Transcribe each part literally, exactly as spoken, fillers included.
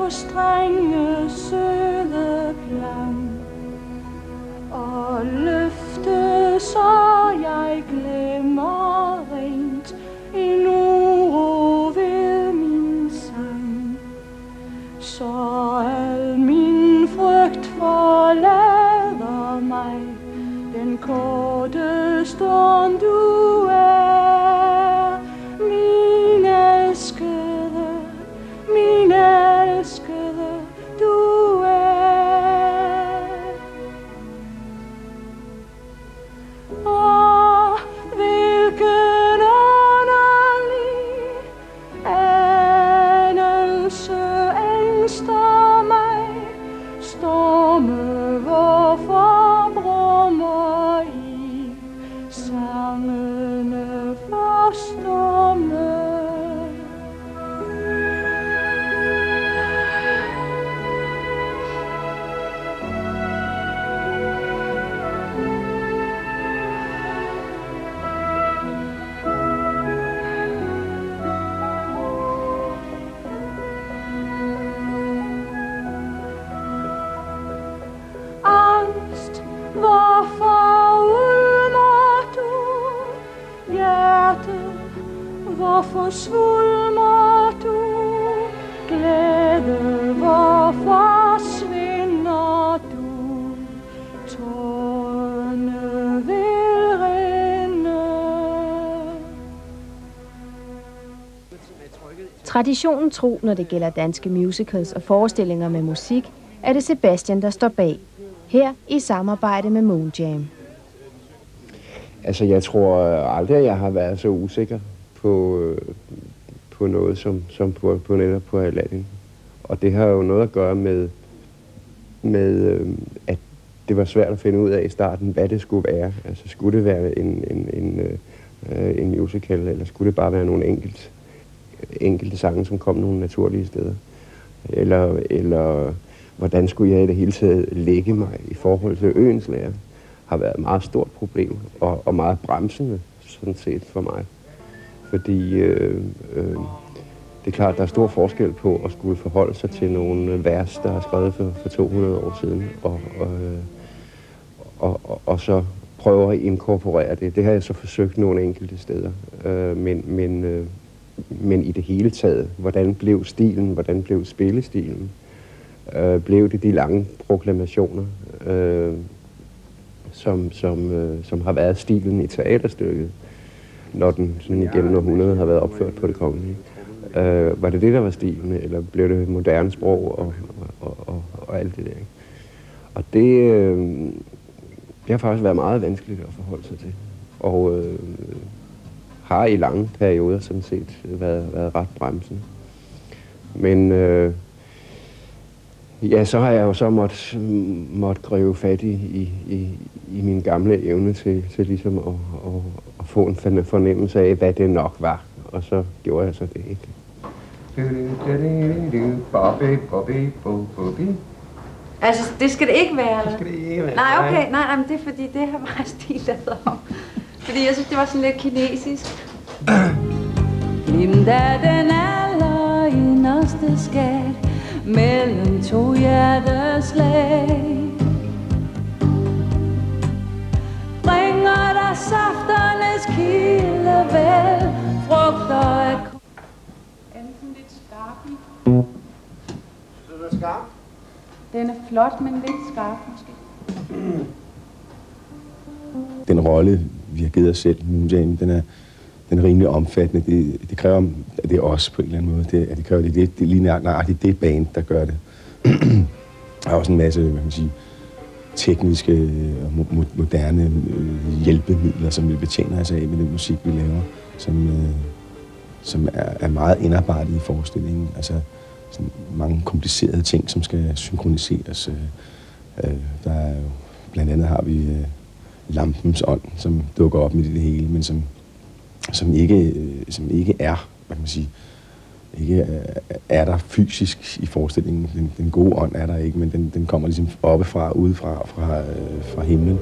strenge søde klang og løfte, så jeg glemmer rent en uro ved min sang. Så al min frygt forlader mig den korte stund du er, min elskede, min elskede, du er. Og hvilken underlig anelse ængster mig, storme hvorfor brummer i sangene forstumme. Angst, hvorfor ulmer du? Hjerte, hvorfor svulmer du? Glæde, hvorfor svinder du? Tårerne vil rinde. Traditionen tro, når det gælder danske musicals og forestillinger med musik, er det Sebastian, der står bag. Her i samarbejde med Moon Jam. Altså, jeg tror aldrig, at jeg har været så usikker på, på noget som, som på, på netop på Aladdin. Og det har jo noget at gøre med, med, at det var svært at finde ud af i starten, hvad det skulle være. Altså, skulle det være en, en, en, en musical, eller skulle det bare være nogle enkelt, enkelte sange, som kom nogle naturlige steder? Eller... eller hvordan skulle jeg i det hele taget lægge mig i forhold til øens lærer, har været et meget stort problem, og, og meget bremsende, sådan set for mig. Fordi øh, øh, det er klart, at der er stor forskel på at skulle forholde sig til nogle vers, der er skrevet for, for to hundrede år siden, og, og, og, og, og så prøve at inkorporere det. Det har jeg så forsøgt nogle enkelte steder, øh, men, men, øh, men i det hele taget, hvordan blev stilen, hvordan blev spillestilen? Øh, blev det de lange proklamationer, øh, som, som, øh, som har været stilen i teaterstykket, når den sådan igennem århundrede har været opført på det kongelige. Øh, var det det, der var stilen, eller blev det moderne sprog og, og, og, og alt det der? Og det, øh, det har faktisk været meget vanskeligt at forholde sig til, og øh, har i lange perioder sådan set været, været ret bremsende. Men øh, ja, så har jeg jo så måtte, måtte gribe fat i, i, i, i min gamle evne til, til ligesom at, at, at få en fornemmelse af, hvad det nok var. Og så gjorde jeg så det ikke. Altså, det skal det ikke være, eller? Det skal det ikke være. Nej, okay, nej, nej, men det er fordi, det her var stil, lavet om. Fordi jeg synes, det var sådan lidt kinesisk. Glimt af den allerinderste skat mellem to hjerteslag. Bringer der safternes kilde vel, frugter af enten lidt skarp i. Så er det skarp? Den er flot, men lidt skarp måske. Den rolle, vi har givet os selv, Moon Jam, den er, den er rimelig omfattende. Det, det kræver, at det er os på en eller anden måde. Det, at det kræver, det, det, det er lige nøjagtigt det band, der gør det. Der er også en masse, hvad kan man sige, tekniske og mo moderne hjælpemidler, som vi betjener os af med den musik, vi laver, som, øh, som er, er meget indarbejdet i forestillingen. Altså sådan mange komplicerede ting, som skal synkroniseres. Øh, der er jo, blandt andet har vi øh, lampens ånd, som dukker op midt i det hele, men som, som, ikke, øh, som ikke er, hvad kan man sige, ikke er, er der fysisk i forestillingen. Den, den gode ånd er der ikke, men den, den kommer ligesom oppefra, udefra, fra, øh, fra himlen.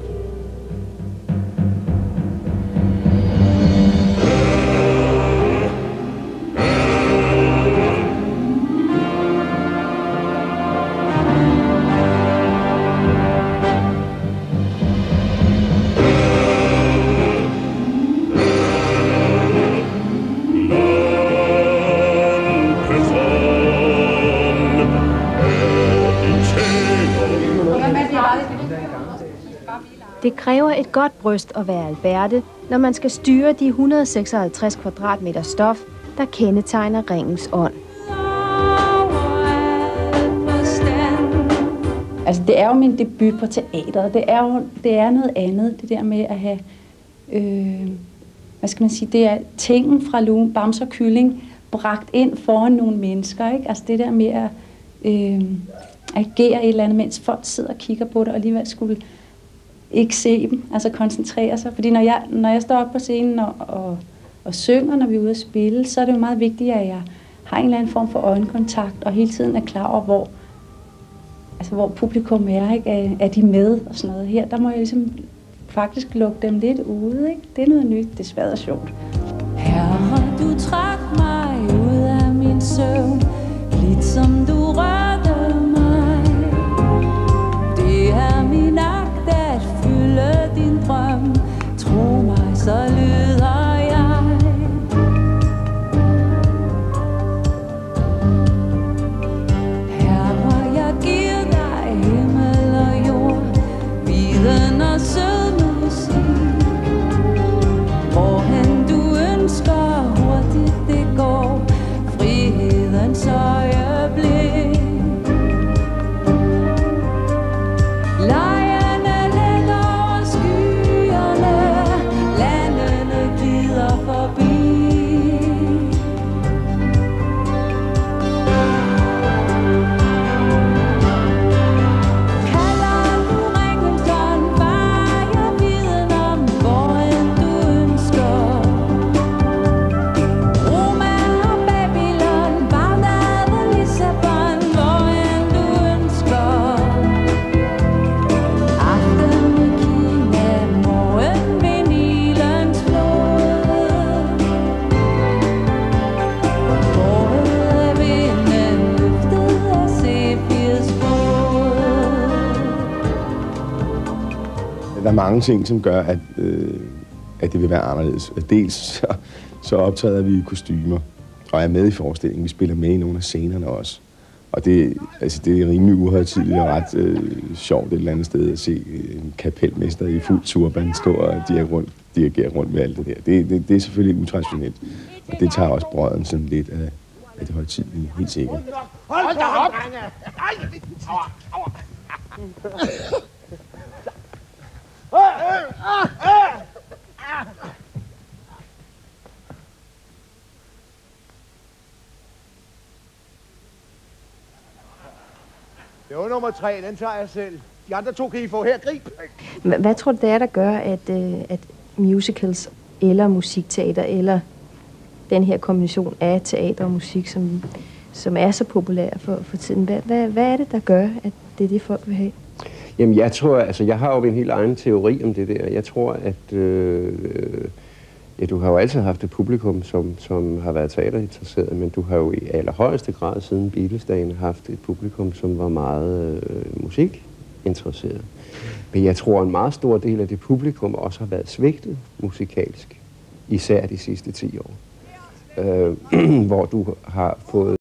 et godt bryst at være Alberte, når man skal styre de et hundrede og seksoghalvtreds kvadratmeter stof, der kendetegner Ringens ånd. Altså, det er jo min debut på teateret. Det er jo det er noget andet, det der med at have, øh, hvad skal man sige, det er tingen fra Lune, Bamse og Kylling bragt ind foran nogle mennesker, ikke? Altså det der med at øh, agere et eller andet, mens folk sidder og kigger på det, og alligevel skulle ikke se dem, altså koncentrere sig. Fordi når jeg, når jeg står op på scenen og, og, og synger, når vi er ude at spille, så er det jo meget vigtigt, at jeg har en eller anden form for øjenkontakt, og hele tiden er klar over, hvor altså hvor publikum er, ikke? Er, er de med og sådan noget. Her, der må jeg ligesom faktisk lukke dem lidt ude, ikke? Det er noget nyt, det er svært og sjovt. Herre, du trak mig ud af min søvn, lidt som du rørte mig. Det er min agt at fylde din drøm, tro mig, så lyder jeg. Og sød musik, hvorhen du ønsker, hurtigt det går, frihedens øjeblik. Lejerne lægger over skyerne, landene glider forbi. Der er mange ting, som gør, at, øh, at det vil være anderledes. Dels så, så optræder vi i kostymer, og er med i forestillingen. Vi spiller med i nogle af scenerne også. Og det, altså, det er rimelig uhøjtideligt og ret øh, sjovt et eller andet sted at se en kapelmester i fuld turban stå og dirigere rundt, dirigere rundt med alt det der. Det, det, det er selvfølgelig utraditionelt, og det tager også brøden sådan lidt af, af det højtidelige, helt sikkert. Hold da op! Det var nummer tre, den tager jeg selv. De andre to kan I få her, grib. Hvad tror du, det er, der gør, at, at musicals eller musikteater, eller den her kombination af teater og musik, som, som er så populær for, for tiden, hvad, hvad, hvad er det, der gør, at det er det, folk vil have? Jamen, jeg tror, altså, jeg har jo en helt egen teori om det der. Jeg tror, at øh, ja, du har jo altid haft et publikum, som, som har været teaterinteresseret, men du har jo i allerhøjeste grad siden Beatles-dagen haft et publikum, som var meget øh, musikinteresseret. Men jeg tror, en meget stor del af det publikum også har været svigtet musikalsk, især de sidste ti år. Øh, hvor du har fået